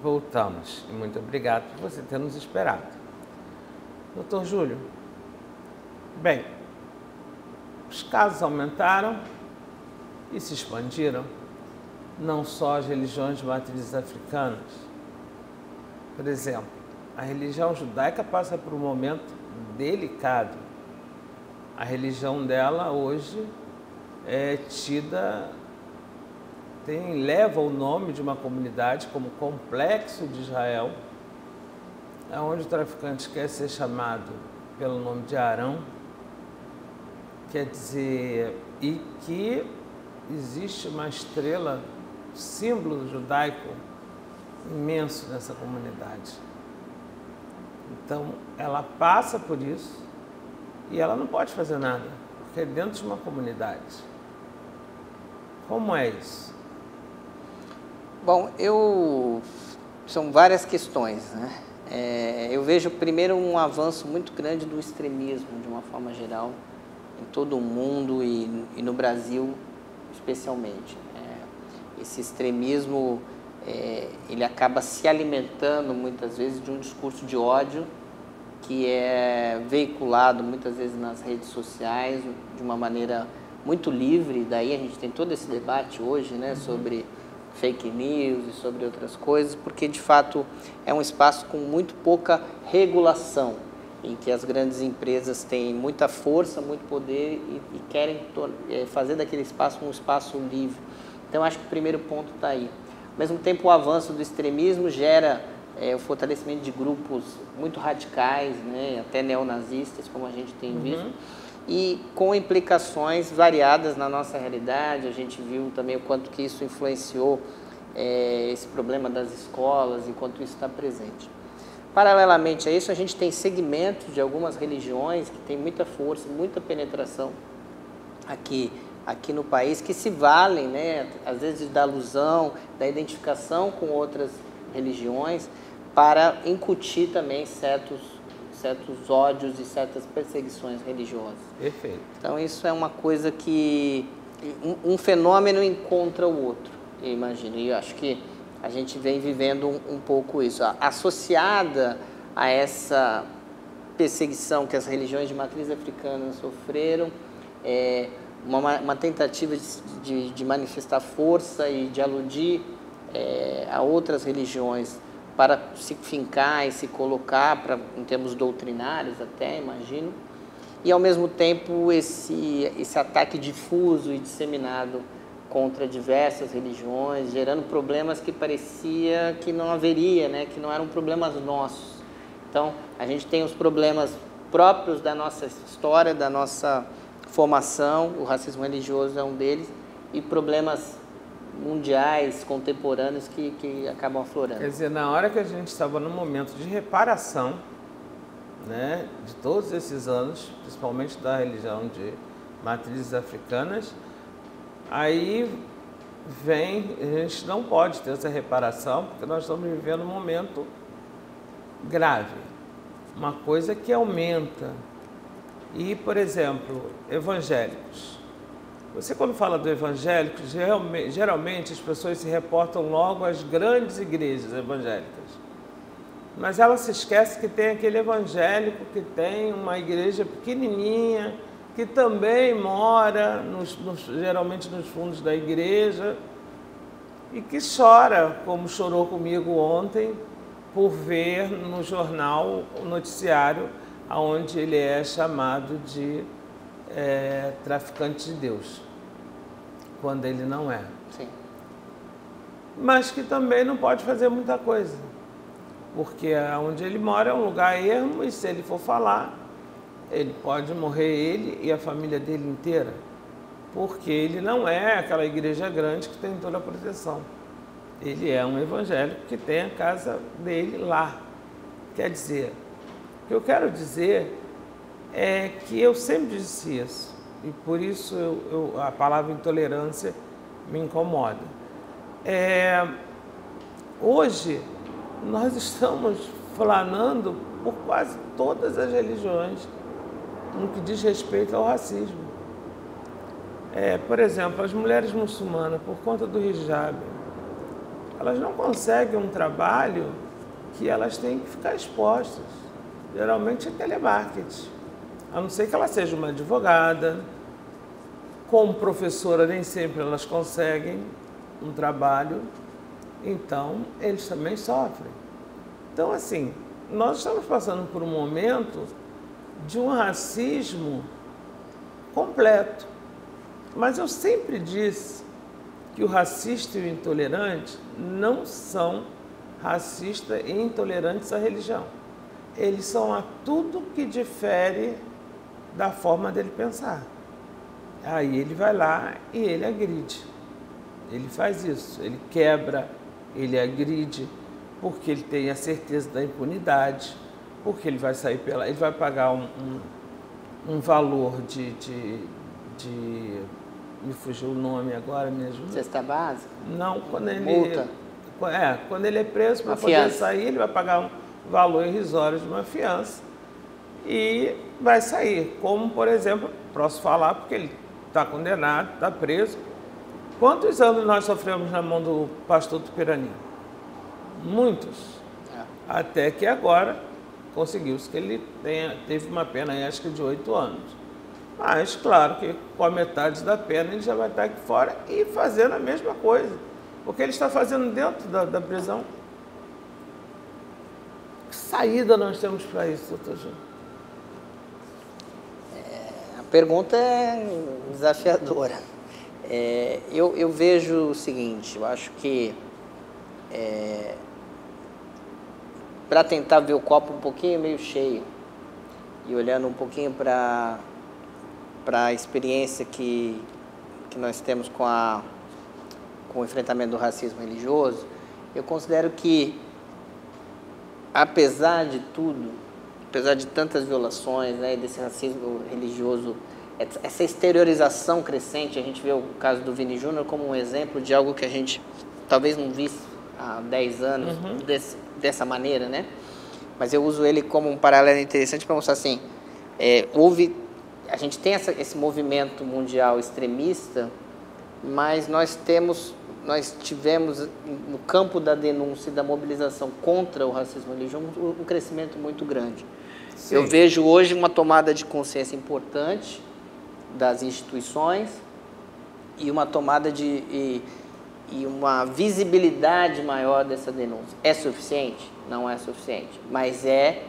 voltamos. E muito obrigado por você ter nos esperado. Doutor Júlio, bem, os casos aumentaram e se expandiram, não só as religiões de matrizes africanas. Por exemplo, a religião judaica passa por um momento delicado. A religião dela hoje é tida, leva o nome de uma comunidade como Complexo de Israel, onde o traficante quer ser chamado pelo nome de Arão, quer dizer, e que existe uma estrela, símbolo judaico imenso nessa comunidade. Então, ela passa por isso e ela não pode fazer nada, porque é dentro de uma comunidade. Como é isso? Bom, são várias questões, né? Eu vejo primeiro um avanço muito grande do extremismo, de uma forma geral, em todo o mundo e no Brasil especialmente. Esse extremismo, ele acaba se alimentando muitas vezes de um discurso de ódio que é veiculado muitas vezes nas redes sociais de uma maneira muito livre. Daí a gente tem todo esse debate hoje, né, sobre fake news e sobre outras coisas, porque de fato é um espaço com muito pouca regulação, em que as grandes empresas têm muita força, muito poder e querem fazer daquele espaço um espaço livre. Então acho que o primeiro ponto está aí. Ao mesmo tempo, o avanço do extremismo gera o fortalecimento de grupos muito radicais, né, até neonazistas, como a gente tem visto, e com implicações variadas na nossa realidade. A gente viu também o quanto que isso influenciou esse problema das escolas, enquanto isso está presente. Paralelamente a isso, a gente tem segmentos de algumas religiões que têm muita força, muita penetração aqui no país, que se valem, né, às vezes da alusão, da identificação com outras religiões, para incutir também certos ódios e certas perseguições religiosas. Perfeito. Então isso é uma coisa que um fenômeno encontra o outro, eu imagino. E eu acho que a gente vem vivendo um pouco isso. Associada a essa perseguição que as religiões de matriz africana sofreram, uma tentativa de manifestar força e de aludir a outras religiões para se fincar e se colocar em termos doutrinários até, imagino, e ao mesmo tempo esse ataque difuso e disseminado contra diversas religiões, gerando problemas que parecia que não haveria, né, que não eram problemas nossos. Então, a gente tem os problemas próprios da nossa história, da nossa formação, o racismo religioso é um deles, e problemas mundiais, contemporâneos que acabam aflorando. Quer dizer, na hora que a gente estava num momento de reparação, né, de todos esses anos, principalmente da religião de matrizes africanas, aí a gente não pode ter essa reparação, porque nós estamos vivendo um momento grave, uma coisa que aumenta. E, por exemplo, evangélicos. Você, quando fala do evangélico, geralmente as pessoas se reportam logo às grandes igrejas evangélicas. Mas ela se esquece que tem aquele evangélico que tem uma igreja pequenininha, que também mora, geralmente nos fundos da igreja, e que chora, como chorou comigo ontem, por ver no jornal o noticiário onde ele é chamado de traficante de Deus, quando ele não é. Sim. Mas que também não pode fazer muita coisa, porque onde ele mora é um lugar ermo e se ele for falar, ele pode morrer, ele e a família dele inteira, porque ele não é aquela igreja grande que tem toda a proteção. Ele é um evangélico que tem a casa dele lá. Quer dizer, o que eu quero dizer é que eu sempre disse isso, e por isso a palavra intolerância me incomoda. Hoje, nós estamos flanando por quase todas as religiões no que diz respeito ao racismo. Por exemplo, as mulheres muçulmanas, por conta do hijab, elas não conseguem um trabalho que elas têm que ficar expostas. Geralmente é telemarketing. A não ser que ela seja uma advogada, como professora nem sempre elas conseguem um trabalho, então eles também sofrem. Então, assim, nós estamos passando por um momento de um racismo completo. Mas eu sempre disse que o racista e o intolerante não são racistas e intolerantes à religião. Eles são a tudo que difere da forma dele pensar. Aí ele vai lá e ele agride. Ele faz isso, ele quebra, ele agride, porque ele tem a certeza da impunidade, porque ele vai sair ele vai pagar um valor me fugiu o nome agora, me ajuda. Cesta básica? Não, quando ele... Multa? Quando ele é preso, para poder sair, ele vai pagar um valor irrisório de uma fiança e vai sair. Como, por exemplo, posso falar, porque ele está condenado, está preso. Quantos anos nós sofremos na mão do pastor Tupirani? Muitos. Até que agora conseguiu-se que ele teve uma pena, acho que de 8 anos. Mas, claro que com a metade da pena ele já vai estar aqui fora e fazendo a mesma coisa. O que ele está fazendo dentro da prisão? Que saída nós temos para isso, doutor Júnior? A pergunta é desafiadora. Eu vejo o seguinte, eu acho que para tentar ver o copo um pouquinho meio cheio e olhando um pouquinho para a experiência que nós temos com o enfrentamento do racismo religioso, eu considero que, apesar de tudo, apesar de tantas violações, né, desse racismo religioso, essa exteriorização crescente, a gente vê o caso do Vini Júnior como um exemplo de algo que a gente talvez não visse há 10 anos dessa maneira, né? Mas eu uso ele como um paralelo interessante para mostrar assim, a gente tem esse movimento mundial extremista, mas nós tivemos no campo da denúncia e da mobilização contra o racismo religioso um crescimento muito grande. Sim. Eu vejo hoje uma tomada de consciência importante das instituições e uma tomada e uma visibilidade maior dessa denúncia. É suficiente? Não é suficiente, mas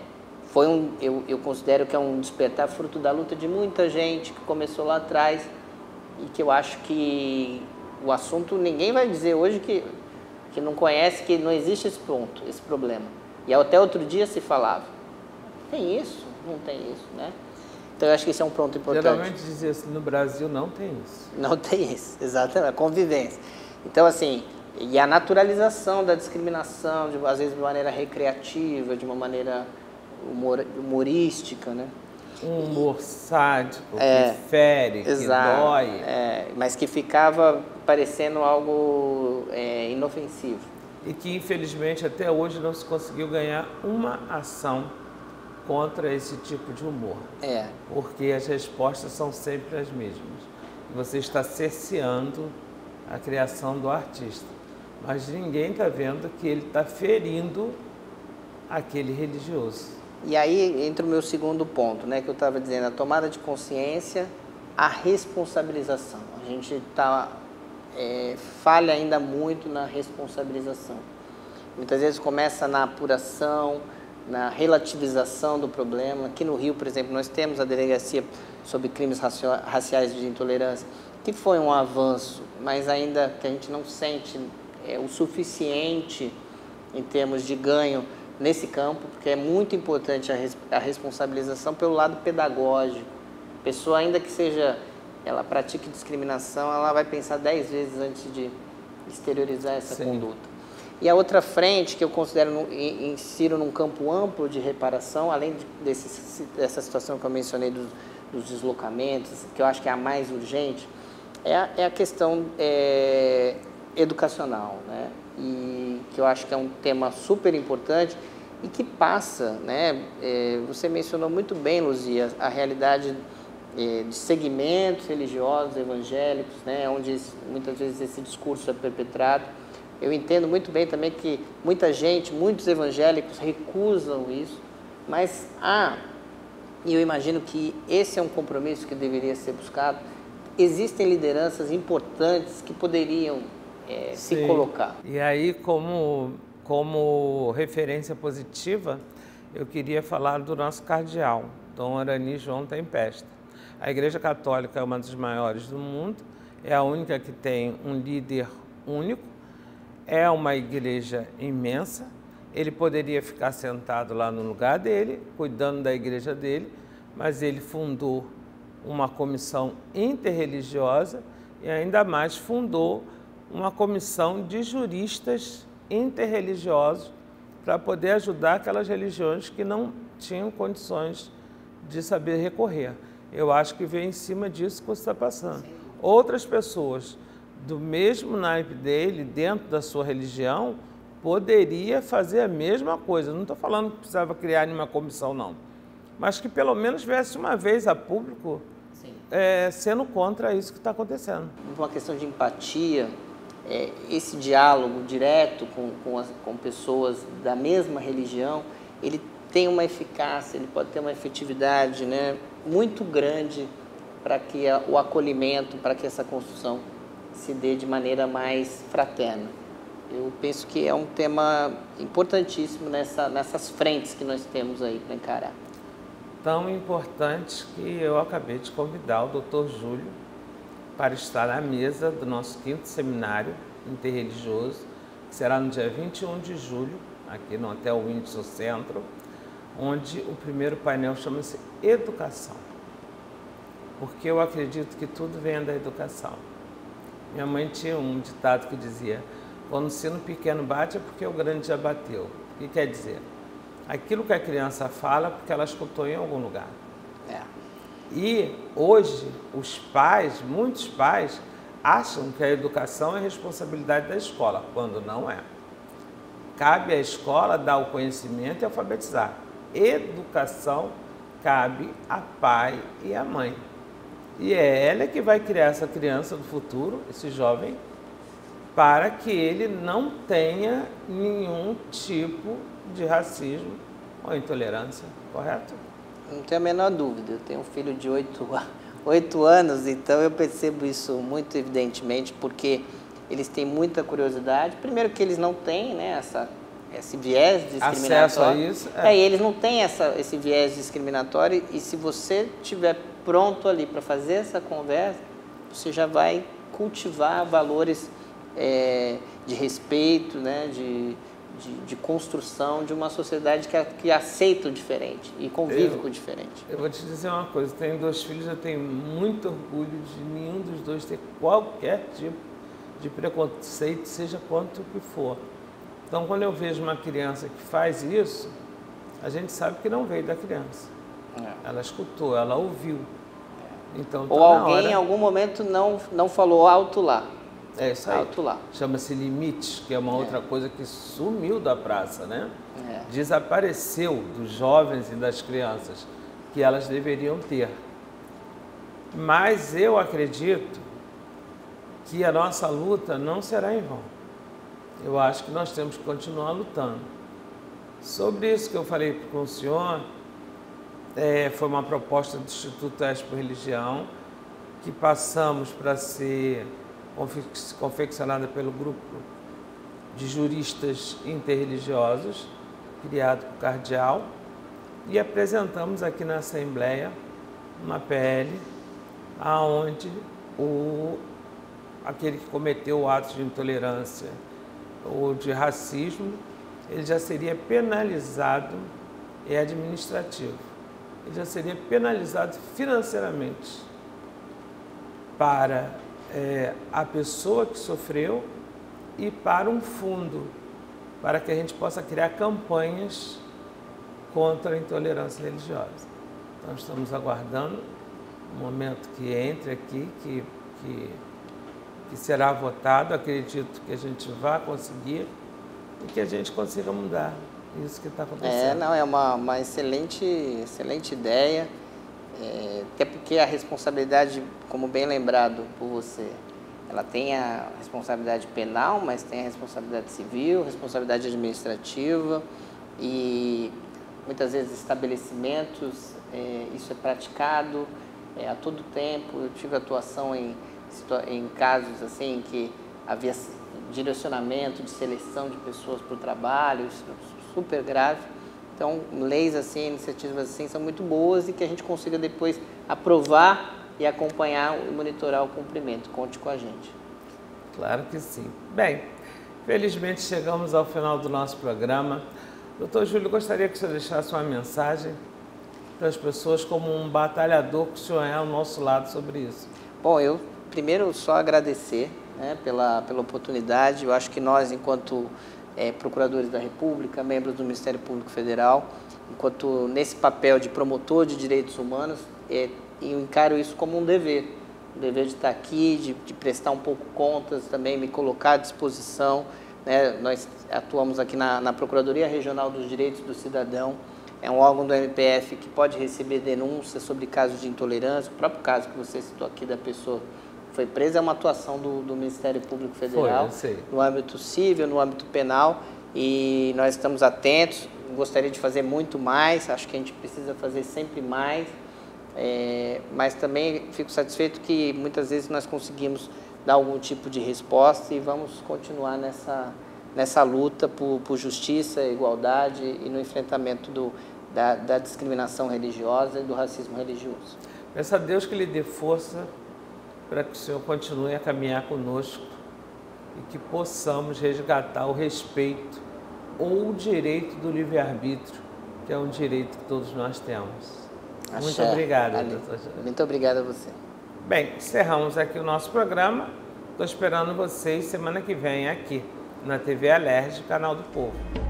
eu considero que é um despertar fruto da luta de muita gente que começou lá atrás e que eu acho que o assunto, ninguém vai dizer hoje que não conhece, que não existe esse ponto, esse problema. E até outro dia se falava, tem isso? Não tem isso, né? Então eu acho que esse é um ponto importante. Geralmente dizia assim, no Brasil não tem isso. Não tem isso, exatamente, a convivência. Então assim, e a naturalização da discriminação, às vezes de maneira recreativa, de uma maneira humorística, né? Um humor sádico, que fere, que dói. Mas que ficava parecendo algo inofensivo. E que, infelizmente, até hoje não se conseguiu ganhar uma ação contra esse tipo de humor. Porque as respostas são sempre as mesmas. Você está cerceando a criação do artista. Mas ninguém está vendo que ele está ferindo aquele religioso. E aí entra o meu segundo ponto, né, que eu estava dizendo, a tomada de consciência, a responsabilização. A gente falha ainda muito na responsabilização. Muitas vezes começa na apuração, na relativização do problema. Aqui no Rio, por exemplo, nós temos a Delegacia sobre Crimes Raciais de Intolerância, que foi um avanço, mas ainda que a gente não sente o suficiente em termos de ganho nesse campo, porque é muito importante a responsabilização pelo lado pedagógico. A pessoa, ainda que ela pratique discriminação, ela vai pensar 10 vezes antes de exteriorizar essa conduta. E a outra frente, que eu considero, insiro num campo amplo de reparação, além dessa situação que eu mencionei dos deslocamentos, que eu acho que é a mais urgente, é a questão educacional, né? E que eu acho que é um tema super importante e que passa, né? Você mencionou muito bem, Luzia, a realidade de segmentos religiosos, evangélicos, né? Onde muitas vezes esse discurso é perpetrado, Eu entendo muito bem também que muita gente, muitos evangélicos recusam isso, mas e eu imagino que esse é um compromisso que deveria ser buscado. Existem lideranças importantes que poderiam se colocar. E aí, como referência positiva, eu queria falar do nosso cardeal, Dom Arani João Tempesta. A Igreja Católica é uma das maiores do mundo, é a única que tem um líder único, é uma igreja imensa. Ele poderia ficar sentado lá no lugar dele, cuidando da igreja dele, mas ele fundou uma comissão interreligiosa e ainda mais fundou uma comissão de juristas interreligiosos para poder ajudar aquelas religiões que não tinham condições de saber recorrer. Eu acho que vem em cima disso que você está passando. Outras pessoas do mesmo naipe dele, dentro da sua religião, poderia fazer a mesma coisa. Não estou falando que precisava criar nenhuma comissão, não. Mas que pelo menos viesse uma vez a público sendo contra isso que está acontecendo. Uma questão de empatia, esse diálogo direto com pessoas da mesma religião, ele tem uma eficácia, ele pode ter uma efetividade, né, muito grande para que o acolhimento, para que essa construção se dê de maneira mais fraterna. Eu penso que é um tema importantíssimo nessas frentes que nós temos aí para encarar. Tão importante que eu acabei de convidar o Dr. Júlio para estar à mesa do nosso 5º seminário interreligioso, que será no dia 21 de julho, aqui no Hotel Windsor Centro, onde o primeiro painel chama-se Educação. Porque eu acredito que tudo vem da educação. Minha mãe tinha um ditado que dizia: quando o sino pequeno bate é porque o grande já bateu. O que quer dizer? Aquilo que a criança fala porque ela escutou em algum lugar. E hoje os pais, muitos pais, acham que a educação é responsabilidade da escola, quando não é. Cabe à escola dar o conhecimento e alfabetizar. Educação cabe a pai e a mãe. E é ela que vai criar essa criança do futuro, esse jovem, para que ele não tenha nenhum tipo de racismo ou intolerância, correto? Não tenho a menor dúvida. Eu tenho um filho de 8 anos, então eu percebo isso muito evidentemente, porque eles têm muita curiosidade. Primeiro que eles não têm, né, esse viés discriminatório. Acesso a isso. E eles não têm esse viés discriminatório, e se você estiver pronto ali para fazer essa conversa, você já vai cultivar valores de respeito, né, de construção de uma sociedade que aceita o diferente e convive com o diferente. Eu vou te dizer uma coisa, tenho 2 filhos, eu tenho muito orgulho de nenhum dos dois ter qualquer tipo de preconceito, seja quanto que for. Então, quando eu vejo uma criança que faz isso, a gente sabe que não veio da criança. Ela escutou, ela ouviu. Então, ou alguém em algum momento não falou alto lá. É isso aí. Alto lá. Chama-se limites, que é uma outra coisa que sumiu da praça, né? É. Desapareceu dos jovens e das crianças, que elas deveriam ter. Mas eu acredito que a nossa luta não será em vão. Eu acho que nós temos que continuar lutando. Sobre isso que eu falei com o senhor, foi uma proposta do Instituto Expo Religião, que passamos para ser confeccionada pelo grupo de juristas interreligiosos, criado por cardeal, e apresentamos aqui na Assembleia uma PL, aonde aquele que cometeu atos de intolerância ou de racismo, ele já seria penalizado, administrativo, ele já seria penalizado financeiramente para a pessoa que sofreu e para um fundo, para que a gente possa criar campanhas contra a intolerância religiosa. Então, estamos aguardando o momento que entre aqui, que será votado. Acredito que a gente vai conseguir e que a gente consiga mudar isso que está acontecendo. É uma excelente ideia, até porque a responsabilidade, como bem lembrado por você, Ela tem a responsabilidade penal, mas tem a responsabilidade civil, responsabilidade administrativa e muitas vezes estabelecimentos, isso é praticado a todo tempo. Eu tive atuação em casos assim em que havia direcionamento de seleção de pessoas para o trabalho, isso é super grave. Então, leis assim, iniciativas assim são muito boas e que a gente consiga depois aprovar e acompanhar e monitorar o cumprimento. Conte com a gente. Claro que sim. Bem, felizmente chegamos ao final do nosso programa. Doutor Júlio, gostaria que o senhor deixasse uma mensagem para as pessoas como um batalhador que o senhor é ao nosso lado sobre isso. Bom, eu primeiro só agradecer, né, pela oportunidade. Eu acho que nós, enquanto procuradores da República, membros do Ministério Público Federal, enquanto nesse papel de promotor de direitos humanos, eu encaro isso como um dever de estar aqui, de prestar um pouco contas, também me colocar à disposição, né? Nós atuamos aqui na Procuradoria Regional dos Direitos do Cidadão, é um órgão do MPF que pode receber denúncias sobre casos de intolerância. O próprio caso que você citou aqui da pessoa que foi presa é uma atuação do Ministério Público Federal, no âmbito civil, no âmbito penal, e nós estamos atentos. Gostaria de fazer muito mais, acho que a gente precisa fazer sempre mais, mas também fico satisfeito que muitas vezes nós conseguimos dar algum tipo de resposta e vamos continuar nessa luta por justiça, igualdade e no enfrentamento da discriminação religiosa e do racismo religioso. Peço a Deus que lhe dê força para que o senhor continue a caminhar conosco e que possamos resgatar o respeito ou o direito do livre-arbítrio, que é um direito que todos nós temos. Muito obrigada, doutor Júlio. Muito obrigada a você. Bem, encerramos aqui o nosso programa. Estou esperando vocês semana que vem aqui na TV Alerj, Canal do Povo.